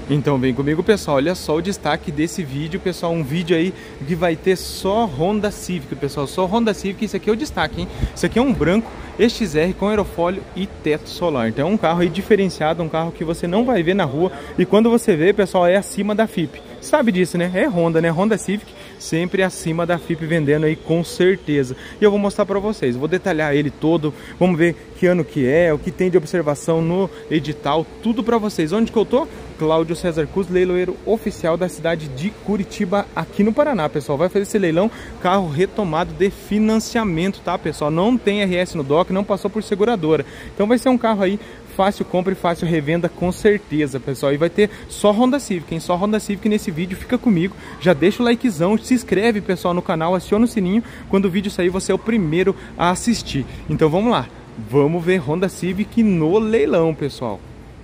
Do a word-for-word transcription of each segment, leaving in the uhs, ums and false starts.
Então vem comigo, pessoal, olha só o destaque desse vídeo, pessoal, um vídeo aí que vai ter só Honda Civic, pessoal, só Honda Civic, isso aqui é o destaque, hein? Isso aqui é um branco E X R com aerofólio e teto solar, então é um carro aí diferenciado, um carro que você não vai ver na rua, e quando você vê, pessoal, é acima da F I P, sabe disso, né? É Honda, né? Honda Civic, sempre acima da F I P vendendo aí, com certeza. E eu vou mostrar pra vocês, vou detalhar ele todo, vamos ver que ano que é, o que tem de observação no edital, tudo pra vocês. Onde que eu tô? Cláudio César Cus, leiloeiro oficial da cidade de Curitiba, aqui no Paraná, pessoal. Vai fazer esse leilão, carro retomado de financiamento, tá, pessoal? Não tem R S no D O C, não passou por seguradora. Então vai ser um carro aí fácil compra e fácil revenda, com certeza, pessoal. E vai ter só Honda Civic, hein? Só Honda Civic nesse vídeo, fica comigo. Já deixa o likezão, se inscreve, pessoal, no canal, aciona o sininho. Quando o vídeo sair, você é o primeiro a assistir. Então vamos lá, vamos ver Honda Civic no leilão, pessoal.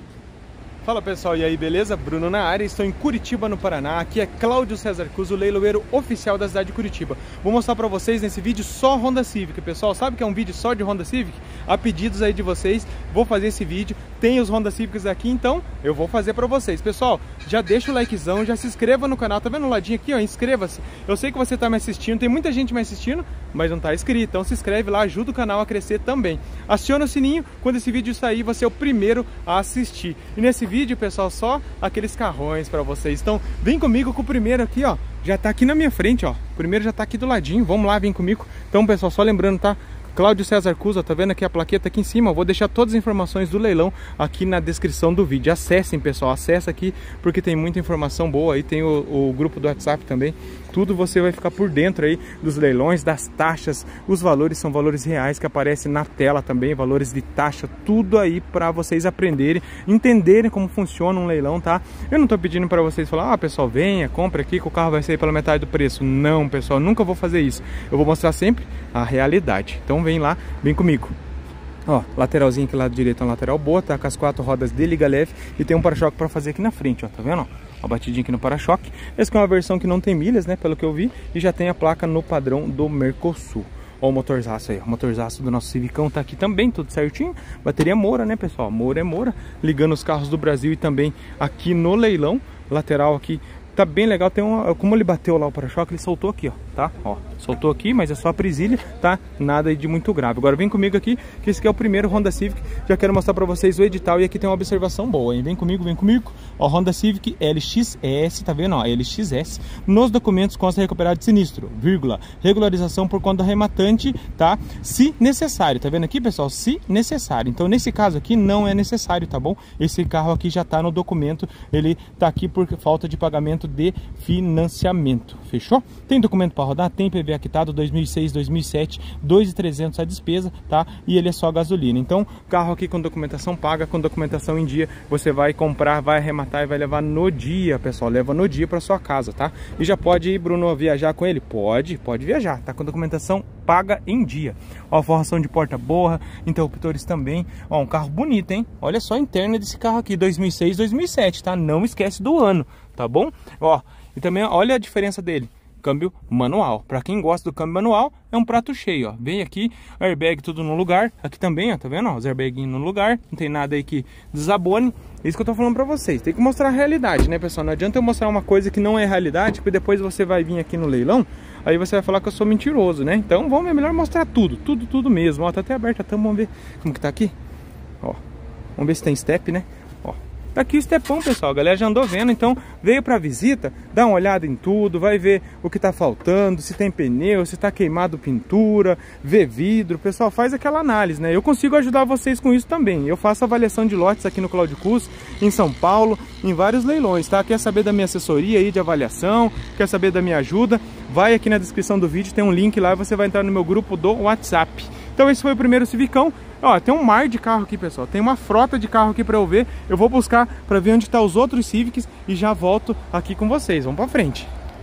Fala, pessoal, e aí, beleza? Bruno na área, estou em Curitiba, no Paraná. Aqui é Cláudio César Cus, o leiloeiro oficial da cidade de Curitiba. Vou mostrar pra vocês nesse vídeo só Honda Civic, pessoal. Sabe que é um vídeo só de Honda Civic? Há pedidos aí de vocês, vou fazer esse vídeo. Tem os Honda Civics aqui, então eu vou fazer pra vocês. Pessoal, já deixa o likezão, já se inscreva no canal. Tá vendo no ladinho aqui, ó? Inscreva-se. Eu sei que você tá me assistindo, tem muita gente me assistindo, mas não tá inscrito. Então se inscreve lá, ajuda o canal a crescer também. Aciona o sininho, quando esse vídeo sair, você é o primeiro a assistir. E nesse vídeo, vídeo, pessoal, só aqueles carrões para vocês. Então vem comigo com o primeiro aqui, ó, já tá aqui na minha frente, ó, o primeiro já tá aqui do ladinho. Vamos lá, vem comigo. Então, pessoal, só lembrando, tá? Cláudio César Cus, ó, tá vendo aqui a plaqueta aqui em cima? Eu vou deixar todas as informações do leilão aqui na descrição do vídeo. Acessem, pessoal, acessa aqui, porque tem muita informação boa aí. Tem o, o grupo do WhatsApp também. Tudo você vai ficar por dentro aí dos leilões, das taxas. Os valores são valores reais que aparecem na tela também, valores de taxa, tudo aí para vocês aprenderem, entenderem como funciona um leilão, tá? Eu não tô pedindo para vocês falar, ah, pessoal, venha, compre aqui que o carro vai sair pela metade do preço. Não, pessoal, nunca vou fazer isso. Eu vou mostrar sempre a realidade. Então vem lá, vem comigo. Ó, lateralzinho aqui, lado direito é uma lateral boa, tá com as quatro rodas de liga leve e tem um para-choque para fazer aqui na frente, ó, tá vendo? Ó, uma batidinha aqui no para-choque. Essa aqui é uma versão que não tem milhas, né, pelo que eu vi, e já tem a placa no padrão do Mercosul. Ó o motorzaço aí, o motorzaço do nosso Civicão tá aqui também, tudo certinho. Bateria Moura, né, pessoal? Moura é Moura, ligando os carros do Brasil e também aqui no leilão. Lateral aqui tá bem legal, tem uma, como ele bateu lá o para-choque, ele soltou aqui, ó, tá? Ó, soltou aqui, mas é só a presilha, tá? Nada de muito grave. Agora vem comigo aqui, que esse aqui é o primeiro Honda Civic. Já quero mostrar pra vocês o edital e aqui tem uma observação boa, hein? Vem comigo, vem comigo. Ó, Honda Civic L X S, tá vendo? Ó, L X S. Nos documentos consta recuperado de sinistro, vírgula, regularização por conta rematante, tá? Se necessário, tá vendo aqui, pessoal? Se necessário. Então, nesse caso aqui, não é necessário, tá bom? Esse carro aqui já tá no documento, ele tá aqui por falta de pagamento de financiamento, fechou? Tem documento para rodar, tem P V A quitado dois mil e seis, dois mil e sete, dois mil e trezentos a despesa, tá? E ele é só gasolina. Então, carro aqui com documentação paga, com documentação em dia, você vai comprar, vai arrematar e vai levar no dia, pessoal, leva no dia para sua casa, tá? E já pode ir, Bruno, viajar com ele? Pode, pode viajar, tá com documentação paga em dia. Ó, forração de porta boa, interruptores também. Ó, um carro bonito, hein? Olha só a interna desse carro aqui, dois mil e seis, dois mil e sete, tá? Não esquece do ano, tá bom? Ó, e também olha a diferença dele. Câmbio manual. Para quem gosta do câmbio manual, é um prato cheio, ó. Vem aqui, airbag tudo no lugar. Aqui também, ó, tá vendo? Ó, os airbaguinhos no lugar. Não tem nada aí que desabone. É isso que eu tô falando pra vocês. Tem que mostrar a realidade, né, pessoal? Não adianta eu mostrar uma coisa que não é realidade, porque depois você vai vir aqui no leilão, aí você vai falar que eu sou mentiroso, né? Então, vamos, é melhor mostrar tudo, tudo, tudo mesmo. Ó, tá até aberto a tampa, vamos ver como que tá aqui. Ó, vamos ver se tem step, né? Tá aqui o stepão, pessoal, a galera já andou vendo, então veio pra visita, dá uma olhada em tudo, vai ver o que tá faltando, se tem pneu, se tá queimado pintura, vê vidro, pessoal, faz aquela análise, né? Eu consigo ajudar vocês com isso também, eu faço avaliação de lotes aqui no Cláudio Cus, em São Paulo, em vários leilões, tá? Quer saber da minha assessoria aí de avaliação, quer saber da minha ajuda, vai aqui na descrição do vídeo, tem um link lá e você vai entrar no meu grupo do WhatsApp. Então esse foi o primeiro Civicão. Ó, tem um mar de carro aqui, pessoal. Tem uma frota de carro aqui pra eu ver. Eu vou buscar pra ver onde tá os outros Civics e já volto aqui com vocês. Vamos pra frente.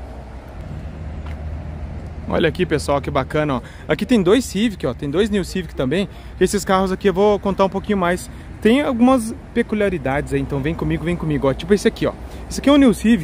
Olha aqui, pessoal, que bacana, ó. Aqui tem dois Civic, ó. Tem dois New Civic também. Esses carros aqui eu vou contar um pouquinho mais. Tem algumas peculiaridades aí, então vem comigo, vem comigo, ó. Tipo esse aqui, ó. Esse aqui é um New Civic.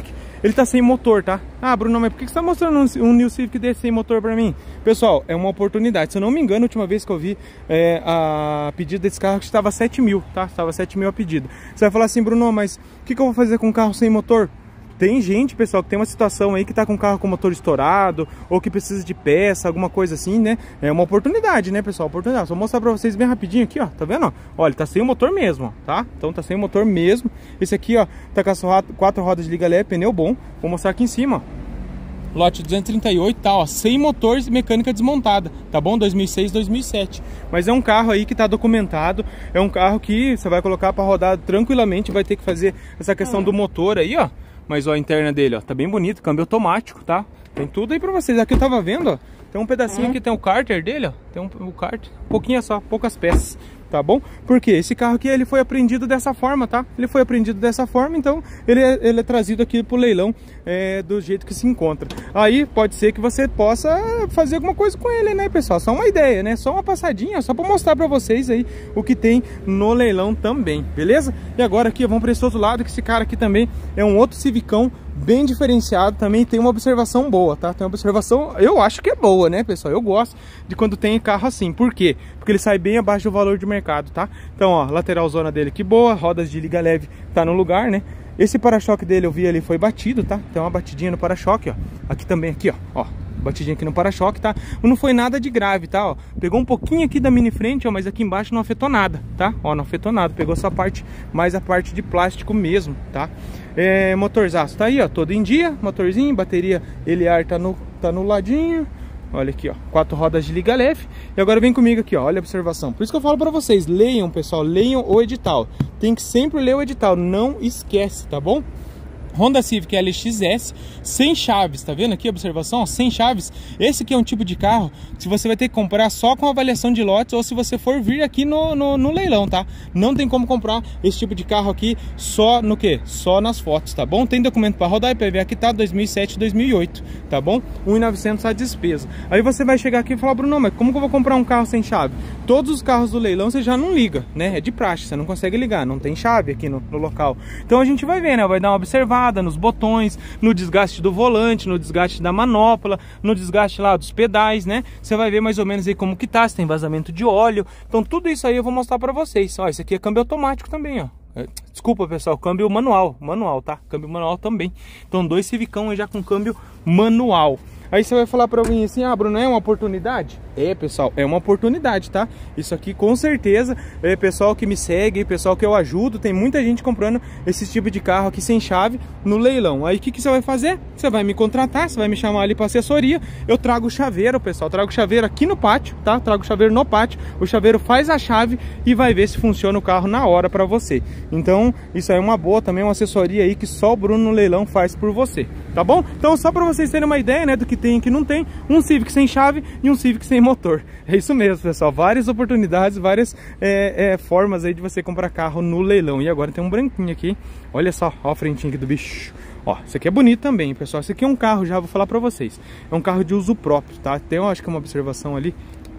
ele tá sem motor, tá? Ah, Bruno, mas por que você tá mostrando um, um New Civic desse sem motor pra mim? Pessoal, é uma oportunidade. Se eu não me engano, a última vez que eu vi é, a pedido desse carro que estava sete mil, tá? Estava sete mil a pedido. Você vai falar assim, Bruno, mas o que, que eu vou fazer com um carro sem motor? Tem gente, pessoal, que tem uma situação aí que tá com o carro com o motor estourado, ou que precisa de peça, alguma coisa assim, né? É uma oportunidade, né, pessoal? Oportunidade. Só vou mostrar pra vocês bem rapidinho aqui, ó. Tá vendo, ó? Olha, ele tá sem o motor mesmo, ó, tá? Então tá sem o motor mesmo. Esse aqui, ó, tá com as quatro rodas de liga leve, pneu bom. Vou mostrar aqui em cima, ó. Lote duzentos e trinta e oito, tá, ó, sem motor e mecânica desmontada, tá bom? dois mil e seis, dois mil e sete. Mas é um carro aí que tá documentado, é um carro que você vai colocar pra rodar tranquilamente, vai ter que fazer essa questão do motor aí, ó. Mas ó, a interna dele, ó, tá bem bonito, câmbio automático, tá? Tem tudo aí pra vocês. Aqui eu tava vendo, ó, tem um pedacinho aqui, tem o cárter dele, ó. Tem um, um cárter, pouquinho só, poucas peças, tá bom? Porque esse carro aqui, ele foi apreendido dessa forma, tá? Ele foi apreendido dessa forma, então ele é, ele é trazido aqui pro leilão é, do jeito que se encontra. Aí pode ser que você possa fazer alguma coisa com ele, né, pessoal? Só uma ideia, né? Só uma passadinha, só pra mostrar pra vocês aí o que tem no leilão também, beleza? E agora aqui, vamos pra esse outro lado, que esse cara aqui também é um outro Civicão bem diferenciado, também tem uma observação boa, tá? Tem uma observação, eu acho que é boa, né, pessoal? Eu gosto de quando tem carro assim. Por quê? Porque ele sai bem abaixo do valor de mercado, tá? Então, ó, lateral zona dele que boa, rodas de liga leve tá no lugar, né? Esse para-choque dele eu vi ali foi batido, tá? Tem uma batidinha no para-choque, ó. Aqui também, aqui, ó, ó. Batidinha aqui no para-choque, tá? Não foi nada de grave, tá? Ó, pegou um pouquinho aqui da mini frente, ó, mas aqui embaixo não afetou nada, tá? Ó, não afetou nada, pegou só a parte, mais a parte de plástico mesmo, tá? É, motorzaço tá aí, ó, todo em dia, motorzinho, bateria Eliar tá no, tá no ladinho. Olha aqui, ó, quatro rodas de liga leve. E agora vem comigo aqui, ó, olha a observação. Por isso que eu falo pra vocês, leiam, pessoal, leiam o edital. Tem que sempre ler o edital, não esquece, tá bom? Honda Civic L X S sem chaves, tá vendo aqui a observação? Sem chaves. Esse aqui é um tipo de carro que você vai ter que comprar só com avaliação de lotes ou se você for vir aqui no, no, no leilão, tá? Não tem como comprar esse tipo de carro aqui só no que? Só nas fotos, tá bom? Tem documento para rodar, I P V A quitado dois mil e sete, dois mil e oito, tá bom? um milhão e novecentos a despesa. Aí você vai chegar aqui e falar, Bruno, mas como que eu vou comprar um carro sem chave? Todos os carros do leilão você já não liga, né? É de praxe, você não consegue ligar, não tem chave aqui no, no local. Então a gente vai ver, né? Vai dar uma observada nos botões, no desgaste do volante, no desgaste da manopla, no desgaste lá dos pedais, né? Você vai ver mais ou menos aí como que tá, se tem vazamento de óleo. Então tudo isso aí eu vou mostrar pra vocês. Ó, esse aqui é câmbio automático também, ó. Desculpa, pessoal, câmbio manual, manual, tá? Câmbio manual também. Então dois Civicão aí já com câmbio manual. Aí você vai falar pra mim assim, ah, Bruno, é uma oportunidade? É, pessoal, é uma oportunidade, tá? Isso aqui com certeza, é pessoal que me segue, pessoal que eu ajudo, tem muita gente comprando esse tipo de carro aqui sem chave no leilão. Aí o que, que você vai fazer? Você vai me contratar, você vai me chamar ali pra assessoria, eu trago o chaveiro, pessoal, trago o chaveiro aqui no pátio, tá? Trago o chaveiro no pátio, o chaveiro faz a chave e vai ver se funciona o carro na hora pra você. Então, isso aí é uma boa também, uma assessoria aí que só o Bruno no leilão faz por você, tá bom? Então, só pra vocês terem uma ideia, né, do que tem e que não tem, um Civic sem chave e um Civic sem motor. É isso mesmo, pessoal, várias oportunidades, várias é, é, formas aí de você comprar carro no leilão. E agora tem um branquinho aqui, olha só, ó a frentinha aqui do bicho. Ó, esse aqui é bonito também, pessoal. Esse aqui é um carro, já vou falar pra vocês, é um carro de uso próprio, tá? Tem, eu acho que uma observação ali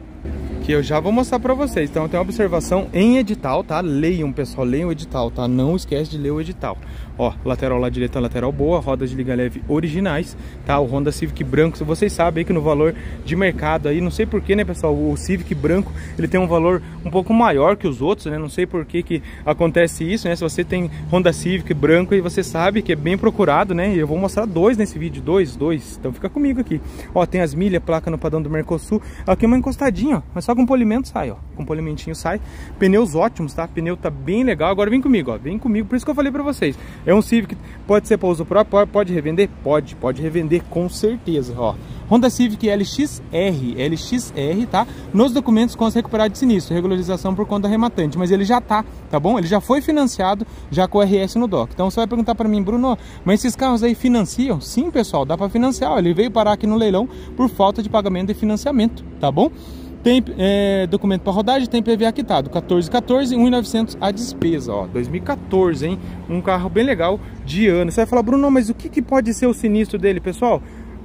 que eu já vou mostrar pra vocês. Então tem uma observação em edital, tá? Leiam, pessoal, leiam o edital, tá? Não esquece de ler o edital. Ó, lateral lá direita, lateral boa, rodas de liga leve originais, tá? O Honda Civic branco, vocês sabem aí que no valor de mercado aí, não sei porquê, né, pessoal, o Civic branco, ele tem um valor um pouco maior que os outros, né? Não sei por que que acontece isso, né? Se você tem Honda Civic branco e você sabe que é bem procurado, né? E eu vou mostrar dois nesse vídeo, dois, dois. Então fica comigo aqui. Ó, tem as milhas, placa no padrão do Mercosul. Aqui é uma encostadinha, ó, mas só com polimento sai, ó. Com polimentinho sai. Pneus ótimos, tá? Pneu tá bem legal. Agora vem comigo, ó. Vem comigo, por isso que eu falei pra vocês. É um Civic, pode ser para uso próprio, pode revender? Pode, pode revender com certeza, ó. Honda Civic L X R, L X R, tá? Nos documentos com as recuperadas de sinistro, regularização por conta rematante, mas ele já tá, tá bom? Ele já foi financiado, já com o R S no D O C. Então você vai perguntar para mim, Bruno, mas esses carros aí financiam? Sim, pessoal, dá para financiar. Ó, ele veio parar aqui no leilão por falta de pagamento de financiamento, tá bom? Tem é, documento para rodagem, tem I P V A quitado, quatorze, quatorze, um milhão e novecentos a despesa, ó, dois mil e quatorze, hein? Um carro bem legal de ano. Você vai falar, Bruno, mas o que, que pode ser o sinistro dele, pessoal?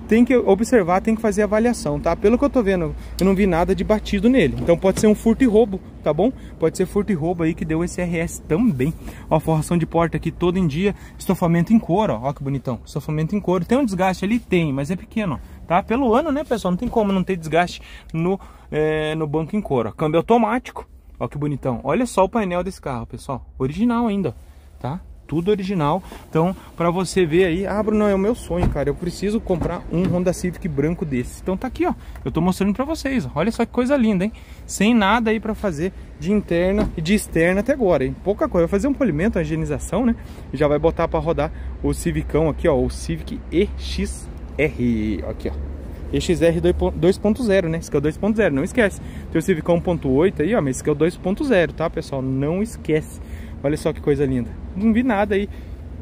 tem que observar, tem que fazer avaliação, tá? Pelo que eu tô vendo, eu não vi nada de batido nele. Então pode ser um furto e roubo, tá bom? Pode ser furto e roubo aí que deu esse R S também. Ó, forração de porta aqui todo em dia, estofamento em couro, ó, ó que bonitão. Estofamento em couro. Tem um desgaste ali? Tem, mas é pequeno, ó, tá? Pelo ano, né, pessoal? Não tem como não ter desgaste no, é, no banco em couro. Ó. Câmbio automático, ó que bonitão. Olha só o painel desse carro, pessoal. Original ainda, tá? Tudo original. Então, pra você ver aí, ah, Bruno, é o meu sonho, cara. Eu preciso comprar um Honda Civic branco desse. Então tá aqui, ó. Eu tô mostrando pra vocês, ó. Olha só que coisa linda, hein? Sem nada aí pra fazer de interna e de externa até agora, hein? Pouca coisa. Vai fazer um polimento, uma higienização, né? E já vai botar pra rodar o Civicão aqui, ó. O Civic E X R. Aqui, ó. E X R dois ponto zero, né? Esse aqui é o dois ponto zero, não esquece. Tem o Civicão um ponto oito aí, ó. Mas esse aqui é o dois ponto zero, tá, pessoal? Não esquece. Olha só que coisa linda. Não vi nada aí.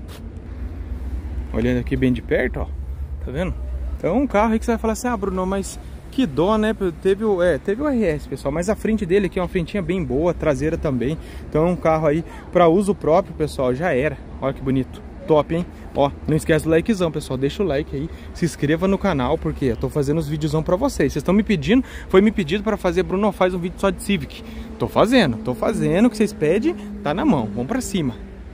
Olhando aqui bem de perto, ó. Tá vendo? Então um carro aí que você vai falar assim, ah, Bruno, mas que dó, né? Teve o, é, teve o R S, pessoal. Mas a frente dele aqui é uma frentinha bem boa, traseira também. Então é um carro aí para uso próprio, pessoal. Já era. Olha que bonito. Top, hein? Ó, não esquece do likezão, pessoal. Deixa o like aí, se inscreva no canal, porque eu tô fazendo os videozão pra vocês. Vocês estão me pedindo, foi me pedido pra fazer, Bruno, faz um vídeo só de Civic. Tô fazendo, tô fazendo, o que vocês pedem, tá na mão. Vamos pra cima.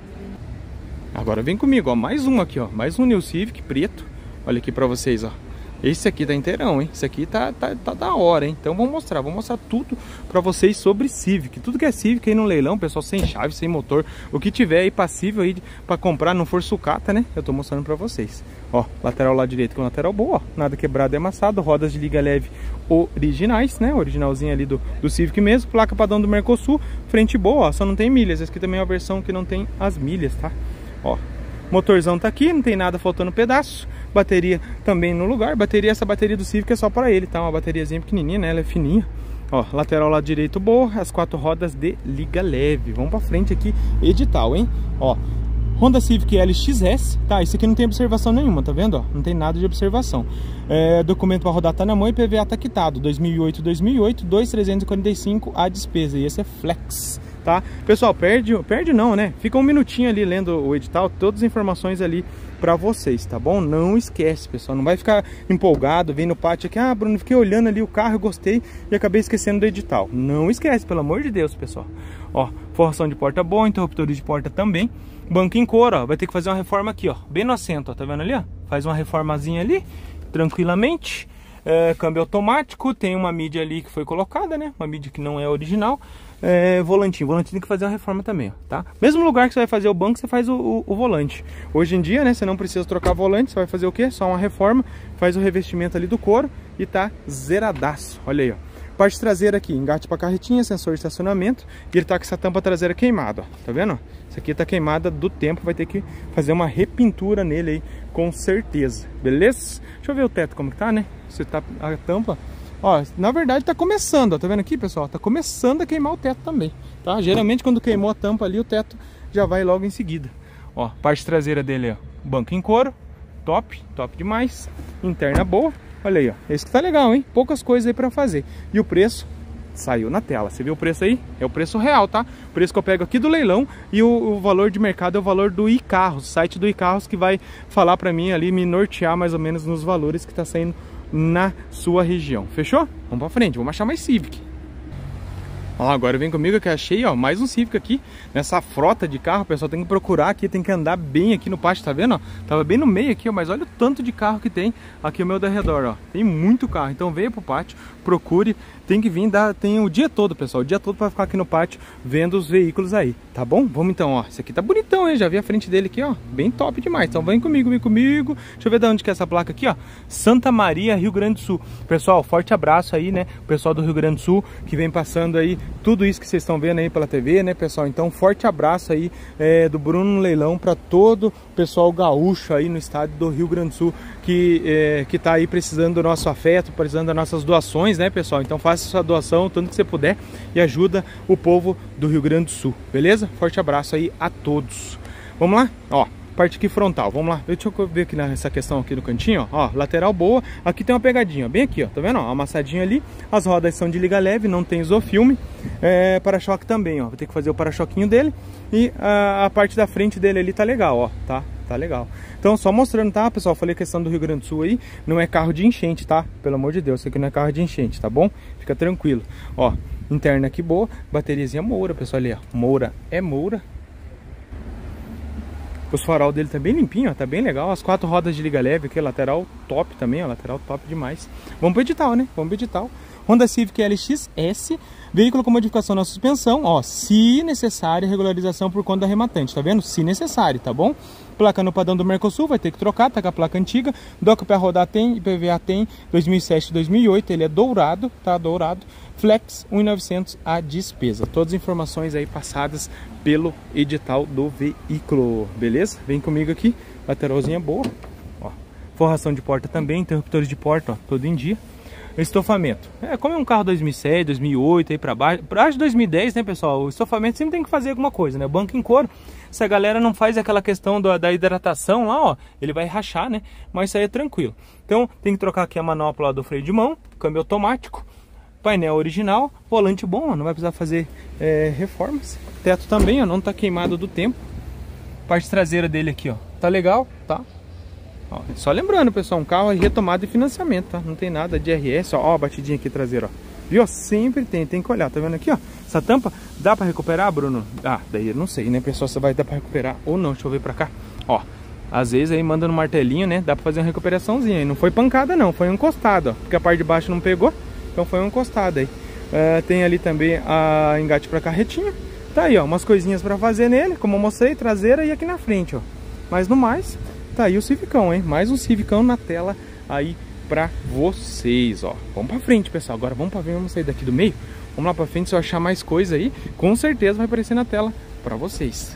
Agora vem comigo, ó, mais um aqui, ó. Mais um New Civic preto. Olha aqui pra vocês, ó. Esse aqui tá inteirão, hein? Esse aqui tá, tá, tá da hora, hein? Então vou mostrar, vou mostrar tudo pra vocês sobre Civic. Tudo que é Civic aí no leilão, pessoal, sem chave, sem motor. O que tiver aí passível aí pra comprar, não for sucata, né? Eu tô mostrando pra vocês. Ó, lateral lá direito com lateral boa, ó. Nada quebrado e amassado. Rodas de liga leve originais, né? Originalzinho ali do, do Civic mesmo. Placa padrão do Mercosul. Frente boa, ó. Só não tem milhas. Essa aqui também é uma versão que não tem as milhas, tá? Ó. Motorzão tá aqui, não tem nada faltando pedaço. Bateria também no lugar. Bateria, essa bateria do Civic é só para ele, tá? Uma bateriazinha pequenininha, né? Ela é fininha. Ó, lateral lado direito boa. As quatro rodas de liga leve. Vamos pra frente aqui, edital, hein? Ó, Honda Civic L X S, tá? Isso aqui não tem observação nenhuma, tá vendo? Ó, não tem nada de observação. É, documento para rodar tá na mão e P V A tá quitado. dois mil e oito, dois mil e oito, dois mil trezentos e quarenta e cinco a despesa. E esse é flex. Tá? Pessoal, perde, perde não, né? Fica um minutinho ali lendo o edital, todas as informações ali pra vocês, tá bom? Não esquece, pessoal, não vai ficar empolgado, vem no pátio aqui, ah, Bruno, fiquei olhando ali o carro, eu gostei e acabei esquecendo do edital. Não esquece, pelo amor de Deus, pessoal. Ó, forração de porta boa, interruptores de porta também. Banco em couro, ó, vai ter que fazer uma reforma aqui, ó, bem no assento, ó, tá vendo ali, ó? Faz uma reformazinha ali, tranquilamente. É, câmbio automático, tem uma mídia ali que foi colocada, né? Uma mídia que não é original. É, volantinho, volantinho tem que fazer uma reforma também, ó, tá? Mesmo lugar que você vai fazer o banco, você faz o, o, o volante. Hoje em dia, né, você não precisa trocar volante, você vai fazer o quê? Só uma reforma, faz o revestimento ali do couro e tá zeradaço. Olha aí, ó. Parte traseira aqui, engate para carretinha, sensor de estacionamento. E ele tá com essa tampa traseira queimada, ó. Tá vendo? Isso aqui tá queimada do tempo, vai ter que fazer uma repintura nele aí, com certeza. Beleza? Deixa eu ver o teto como que tá, né? Se tá a tampa. Ó, na verdade tá começando, ó, tá vendo aqui, pessoal? Tá começando a queimar o teto também, tá? Geralmente quando queimou a tampa ali, o teto já vai logo em seguida. Ó, parte traseira dele, ó, banco em couro, top, top demais. Interna boa, olha aí, ó, esse que tá legal, hein? Poucas coisas aí pra fazer. E o preço saiu na tela, você viu o preço aí? É o preço real, tá? O preço que eu pego aqui do leilão e o, o valor de mercado é o valor do iCarros, site do iCarros que vai falar pra mim ali, me nortear mais ou menos nos valores que tá saindo na sua região, fechou? Vamos pra frente, vamos achar mais Civic. Ó, agora vem comigo que eu achei, ó, mais um Civic aqui nessa frota de carro, pessoal. Tem que procurar aqui, tem que andar bem aqui no pátio, tá vendo? Ó? Tava bem no meio aqui, ó, mas olha o tanto de carro que tem aqui ao meu redor, ó. Tem muito carro, então venha pro pátio, procure. Tem que vir, dar, tem o dia todo, pessoal, o dia todo para ficar aqui no pátio vendo os veículos aí, tá bom? Vamos então, ó, esse aqui tá bonitão, hein? Já vi a frente dele aqui, ó, bem top demais. Então vem comigo, vem comigo. Deixa eu ver de onde que é essa placa aqui, ó. Santa Maria, Rio Grande do Sul. Pessoal, forte abraço aí, né? O pessoal do Rio Grande do Sul que vem passando aí tudo isso que vocês estão vendo aí pela T V, né, pessoal? Então forte abraço aí é, do Bruno Leilão para todo o pessoal gaúcho aí no estado do Rio Grande do Sul que, é, que tá aí precisando do nosso afeto, precisando das nossas doações, né, pessoal? Então faça sua doação tanto que você puder e ajuda o povo do Rio Grande do Sul, beleza? Forte abraço aí a todos. Vamos lá? Ó, Parte aqui frontal, vamos lá, deixa eu ver aqui nessa questão aqui do cantinho, ó, ó, lateral boa, aqui tem uma pegadinha, bem aqui, ó, tá vendo, ó, amassadinho ali, as rodas são de liga leve, não tem isofilme, é, para-choque também, ó, vou ter que fazer o para-choquinho dele, e a, a parte da frente dele ali tá legal, ó, tá, tá legal. Então, só mostrando, tá, pessoal, falei questão do Rio Grande do Sul aí, não é carro de enchente, tá, pelo amor de Deus, isso aqui não é carro de enchente, tá bom? Fica tranquilo, ó, interna aqui boa, bateriazinha Moura, pessoal, ali, ó, Moura é Moura. Os farol dele tá bem limpinho, ó, tá bem legal. As quatro rodas de liga leve aqui, lateral top também, ó, lateral top demais. Vamos pro edital, né? Vamos pro edital. Honda Civic L X S, veículo com modificação na suspensão, ó, se necessário, regularização por conta da rematante, tá vendo? Se necessário, tá bom? Placa no padrão do Mercosul, vai ter que trocar, tá com a placa antiga. Doc para rodar tem, I P V A tem, dois mil e sete, dois mil e oito, ele é dourado, tá? Dourado. Flex, um mil e novecentos a despesa. Todas as informações aí passadas pelo edital do veículo, beleza? Vem comigo aqui, lateralzinha boa, ó. Forração de porta também, interruptores de porta, ó, todo em dia. Estofamento, é como é um carro dois mil e sete, dois mil e oito, aí pra baixo, pra de dois mil e dez, né, pessoal? O estofamento sempre tem que fazer alguma coisa, né? Banco em couro, se a galera não faz aquela questão do, da hidratação lá, ó, ele vai rachar, né? Mas isso aí é tranquilo. Então, tem que trocar aqui a manopla do freio de mão, câmbio automático, painel original, volante bom, ó, não vai precisar fazer é, reformas. Teto também, ó, não tá queimado do tempo. Parte traseira dele aqui, ó, tá legal, tá? Ó, só lembrando, pessoal, um carro retomado de financiamento, tá? Não tem nada de R S, ó, ó, a batidinha aqui traseira, ó. Viu? Sempre tem, tem que olhar, tá vendo aqui, ó? Essa tampa, dá pra recuperar, Bruno? Ah, daí eu não sei, né, pessoal, se vai dar pra recuperar ou não. Deixa eu ver pra cá, ó. Às vezes aí manda no martelinho, né, dá pra fazer uma recuperaçãozinha aí. Não foi pancada não, foi um encostado, ó, porque a parte de baixo não pegou. Então foi uma encostada aí. Uh, tem ali também a engate para carretinha. Tá aí, ó, umas coisinhas para fazer nele, como eu mostrei, traseira e aqui na frente, ó. Mas no mais, tá aí o Civicão, hein? Mais um Civicão na tela aí pra vocês, ó. Vamos pra frente, pessoal. Agora vamos pra ver, vamos sair daqui do meio. Vamos lá pra frente, se eu achar mais coisa aí, com certeza vai aparecer na tela pra vocês.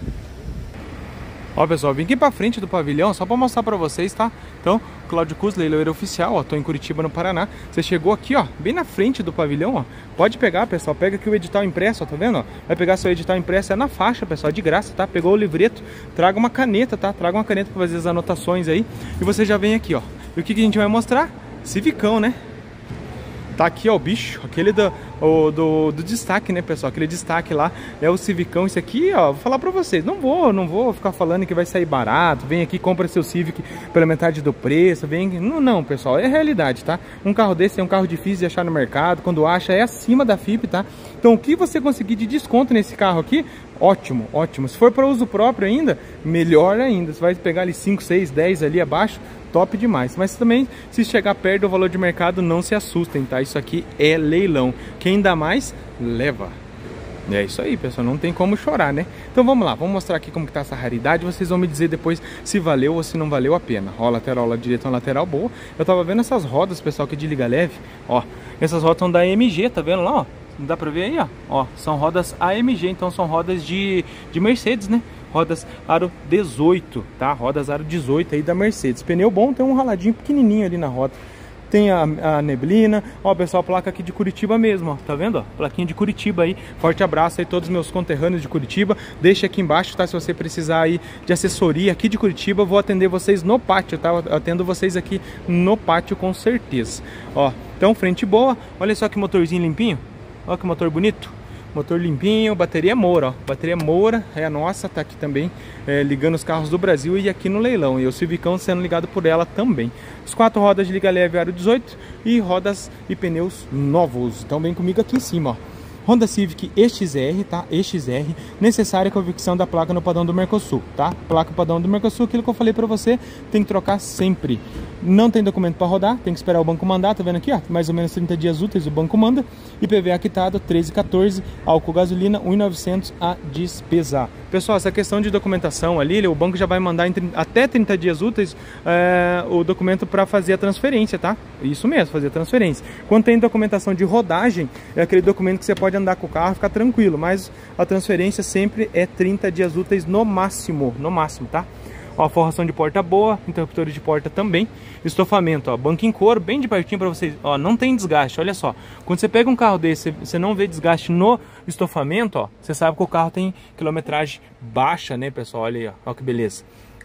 Ó, pessoal, vim aqui pra frente do pavilhão só pra mostrar pra vocês, tá? Então, Cláudio Cus, leiloeiro oficial, ó, tô em Curitiba, no Paraná. Você chegou aqui, ó, bem na frente do pavilhão, ó. Pode pegar, pessoal, pega aqui o edital impresso, ó, tá vendo, ó? Vai pegar seu edital impresso, é na faixa, pessoal, de graça, tá? Pegou o livreto, traga uma caneta, tá? Traga uma caneta pra fazer as anotações aí. E você já vem aqui, ó. E o que que a gente vai mostrar? Civicão, né? Tá aqui, ó, o bicho, aquele do, o, do, do destaque, né, pessoal? Aquele destaque lá é o Civicão. Esse aqui, ó, vou falar pra vocês, não vou, não vou ficar falando que vai sair barato. Vem aqui, compra seu Civic pela metade do preço, vem... Não, não, pessoal, é realidade, tá? Um carro desse é um carro difícil de achar no mercado, quando acha é acima da F I P, tá? Então, o que você conseguir de desconto nesse carro aqui, ótimo, ótimo. Se for para uso próprio ainda, melhor ainda. Você vai pegar ali cinco, seis, dez ali abaixo, top demais. Mas também, se chegar perto do valor de mercado, não se assustem, tá? Isso aqui é leilão. Quem dá mais, leva. É isso aí, pessoal, não tem como chorar, né? Então vamos lá, vamos mostrar aqui como que tá essa raridade. Vocês vão me dizer depois se valeu ou se não valeu a pena. Ó, lateral lá direita, uma lateral boa. Eu tava vendo essas rodas, pessoal, que de liga leve. Ó, essas rodas são da A M G, tá vendo lá, ó? Dá pra ver aí, ó. Ó, são rodas A M G, então são rodas de, de Mercedes, né? Rodas aro dezoito, tá? Rodas aro dezoito aí da Mercedes. Pneu bom, tem um raladinho pequenininho ali na roda. Tem a, a neblina, ó, pessoal, placa aqui de Curitiba mesmo, ó, tá vendo, ó, plaquinha de Curitiba aí, forte abraço aí todos os meus conterrâneos de Curitiba, deixa aqui embaixo, tá, se você precisar aí de assessoria aqui de Curitiba, vou atender vocês no pátio, tá, eu atendo vocês aqui no pátio com certeza, ó, então frente boa, olha só que motorzinho limpinho, ó que motor bonito. Motor limpinho, bateria Moura, ó. Bateria Moura é a nossa, tá aqui também é, ligando os carros do Brasil e aqui no leilão. E o Civicão sendo ligado por ela também. As quatro rodas de liga leve aro dezoito e rodas e pneus novos. Então vem comigo aqui em cima, ó. Honda Civic E X R, tá? E X R, necessária convicção da placa no padrão do Mercosul, tá? Placa padrão do Mercosul, aquilo que eu falei pra você, tem que trocar sempre. Não tem documento para rodar, tem que esperar o banco mandar, tá vendo aqui, ó? Mais ou menos trinta dias úteis o banco manda. I P V A quitado, treze, quatorze, álcool gasolina, um mil e novecentos a despesar. Pessoal, essa questão de documentação ali, o banco já vai mandar em, até trinta dias úteis é, o documento para fazer a transferência, tá? Isso mesmo, fazer a transferência. Quando tem documentação de rodagem, é aquele documento que você pode andar com o carro, ficar tranquilo, mas a transferência sempre é trinta dias úteis no máximo, no máximo, tá? Ó, forração de porta boa, interruptores de porta também, estofamento, ó, banco em couro, bem de pertinho para vocês, ó, não tem desgaste, olha só, quando você pega um carro desse, você não vê desgaste no estofamento, ó, você sabe que o carro tem quilometragem baixa, né, pessoal, olha aí, ó, ó que beleza.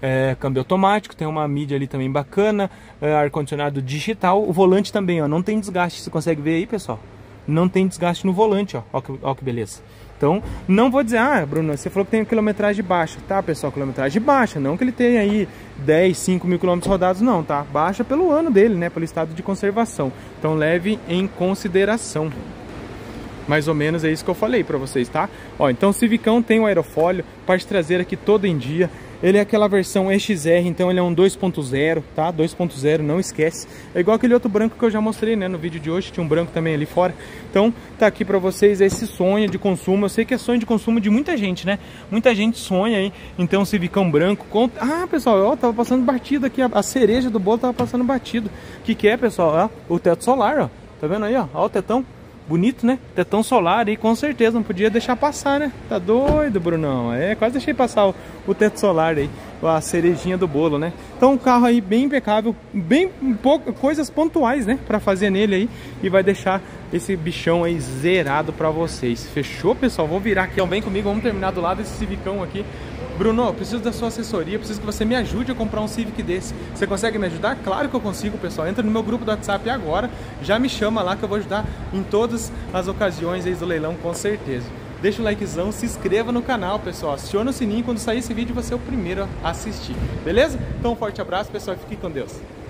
é, câmbio automático, tem uma mídia ali também bacana, é, ar-condicionado digital, o volante também, ó, não tem desgaste, você consegue ver aí, pessoal? Não tem desgaste no volante, ó, ó que, ó que beleza. Então, não vou dizer, ah, Bruno, você falou que tem quilometragem baixa. Tá, pessoal, quilometragem baixa, não que ele tenha aí dez, cinco mil quilômetros rodados, não, tá? Baixa pelo ano dele, né, pelo estado de conservação. Então, leve em consideração. Mais ou menos é isso que eu falei pra vocês, tá? Ó, então o Civicão tem o aerofólio, parte traseira aqui todo em dia. Ele é aquela versão E X R, então ele é um dois ponto zero, tá? dois ponto zero, não esquece. É igual aquele outro branco que eu já mostrei, né, no vídeo de hoje, tinha um branco também ali fora. Então, tá aqui pra vocês esse sonho de consumo. Eu sei que é sonho de consumo de muita gente, né? Muita gente sonha aí, então, Civicão branco. Com... Ah, pessoal, ó, tava passando batido aqui, a cereja do bolo tava passando batido. O que que é, pessoal? Ó, o teto solar, ó. Tá vendo aí, ó? Ó o tetão. Bonito, né? Tetão solar aí, com certeza, não podia deixar passar, né? Tá doido, Brunão? É, quase deixei passar o, o teto solar aí, a cerejinha do bolo, né? Então, um carro aí bem impecável, bem pouco, coisas pontuais, né? Pra fazer nele aí, e vai deixar esse bichão aí zerado pra vocês. Fechou, pessoal? Vou virar aqui, ó, vem comigo, vamos terminar do lado desse Civicão aqui. Bruno, eu preciso da sua assessoria, preciso que você me ajude a comprar um Civic desse. Você consegue me ajudar? Claro que eu consigo, pessoal. Entra no meu grupo do WhatsApp agora, já me chama lá que eu vou ajudar em todas as ocasiões aí do leilão, com certeza. Deixa o likezão, se inscreva no canal, pessoal. Aciona o sininho, quando sair esse vídeo você é o primeiro a assistir, beleza? Então um forte abraço, pessoal, e fique com Deus.